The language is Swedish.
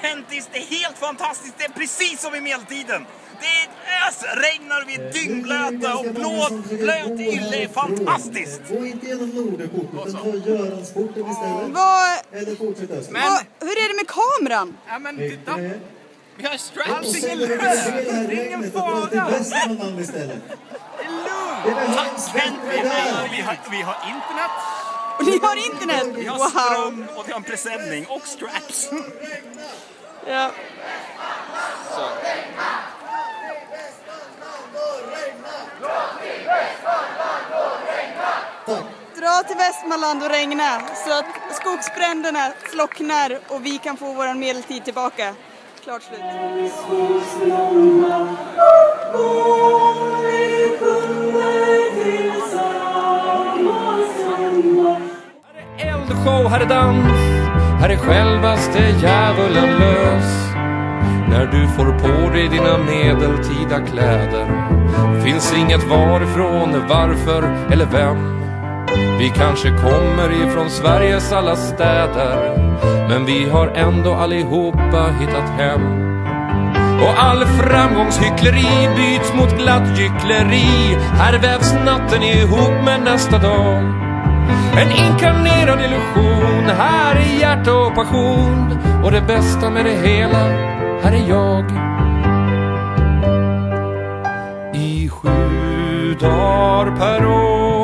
autentiskt, det är helt fantastiskt, det är precis som i medeltiden. Det regnar och vi är dyngblöta och blöt ylle är fantastiskt. Gå inte genom Norderkortet utan ta Göransporten istället. Eller fortsätt öster. Hur är det med kameran? Ja men titta, vi har straps. Allting är lugnt. Det är ingen fara. Det är Västmanland istället. Det behövs bättre där. Vi har internet. Och ni har internet? Vi har ström och vi har en presenning och straps. Ja. Så. Dra till Västmanland och regna så att skogsbränderna slocknar och vi kan få vår medeltid tillbaka. Klart slut. Här är eldshow, här är dans, här är självaste djävulen lös. När du får på dig dina medeltida kläder finns inget varifrån, varför eller vem. Vi kanske kommer ifrån Sveriges alla städer, men vi har ändå allihopa hittat hem. Och all framgångshyckleri byts mot glatt gyckleri. Här vävs natten ihop med nästa dag. En inkarnerad illusion, här är hjärta och passion. Och det bästa med det hela, här är jag. I 7 dagar per år